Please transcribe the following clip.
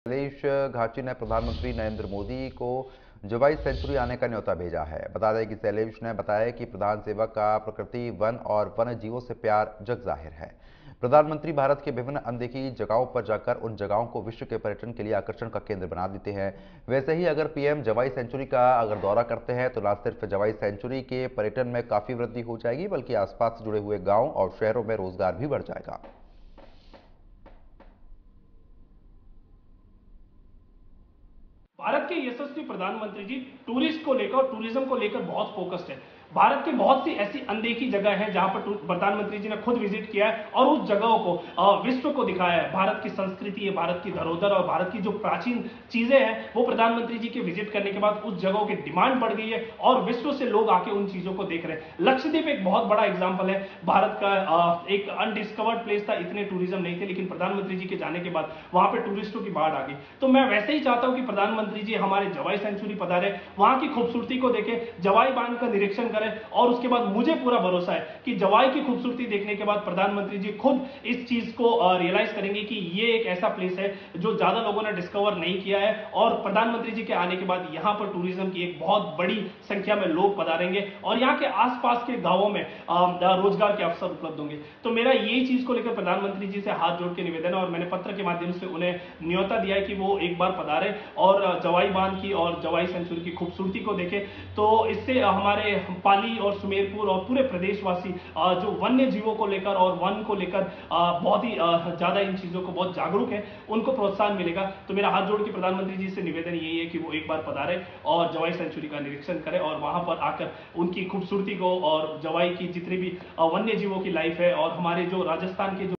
शैलेश घाटी ने प्रधानमंत्री नरेंद्र मोदी को जवाई सेंचुरी आने का न्योता भेजा है। बता दें कि शैलेश ने बताया कि प्रधान सेवक का प्रकृति, वन और वन्य जीवों से प्यार जग जाहिर है। प्रधानमंत्री भारत के विभिन्न अनदेखी जगहों पर जाकर उन जगहों को विश्व के पर्यटन के लिए आकर्षण का केंद्र बना देते हैं। वैसे ही अगर पीएम जवाई सेंचुरी का दौरा करते हैं तो न सिर्फ जवाई सेंचुरी के पर्यटन में काफी वृद्धि हो जाएगी, बल्कि आसपास से जुड़े हुए गाँव और शहरों में रोजगार भी बढ़ जाएगा। भारत के यशस्वी प्रधानमंत्री जी टूरिस्ट को लेकर, टूरिज्म को लेकर बहुत फोकस्ड है। भारत की बहुत सी ऐसी अनदेखी जगह है जहां पर प्रधानमंत्री जी ने खुद विजिट किया है और उस जगहों को विश्व को दिखाया है। भारत की संस्कृति है, भारत की धरोहर और भारत की जो प्राचीन चीजें हैं वो प्रधानमंत्री जी के विजिट करने के बाद उस जगहों की डिमांड बढ़ गई है और विश्व से लोग आके उन चीजों को देख रहे हैं। लक्षद्वीप एक बहुत बड़ा एग्जाम्पल है। भारत का एक अनडिस्कवर्ड प्लेस था, इतने टूरिज्म नहीं थे, लेकिन प्रधानमंत्री जी के जाने के बाद वहां पर टूरिस्टों की बाढ़ आ गई। तो मैं वैसे ही चाहता हूं कि प्रधानमंत्री जी हमारे जवाई सेंचुरी पधारे, वहां की खूबसूरती को देखें, जवाई बांध का निरीक्षण करें और उसके बाद मुझे पूरा भरोसा है कि जवाई की खूबसूरती देखने के बाद प्रधानमंत्री जी खुद इस चीज को रियलाइज करेंगे कि ये एक ऐसा प्लेस है जो ज्यादा लोगों ने डिस्कवर नहीं किया है और प्रधानमंत्री जी के आने के बाद यहां पर टूरिज्म की एक बहुत बड़ी संख्या में लोग पधारेंगे और यहां के आसपास के गांवों में रोजगार के अवसर उपलब्ध होंगे। तो मेरा यही चीज को लेकर प्रधानमंत्री जी से हाथ जोड़ के निवेदन है और मैंने पत्र के माध्यम से उन्हें न्योता दिया है कि वो एक बार पधारे और जवाई बांध की और जवाई सेंचुरी की खूबसूरती को देखें। तो इससे हमारे पाली और सुमेरपुर और पूरे प्रदेशवासी जो वन्य जीवों को लेकर और वन को लेकर बहुत ही ज्यादा इन चीजों को बहुत जागरूक है, उनको प्रोत्साहन मिलेगा। तो मेरा हाथ जोड़ के प्रधानमंत्री जी से निवेदन यही है कि वो एक बार पधारे और जवाई सेंचुरी का निरीक्षण करें और वहां पर आकर उनकी खूबसूरती को और जवाई की जितनी भी वन्य जीवों की लाइफ है और हमारे जो राजस्थान के जो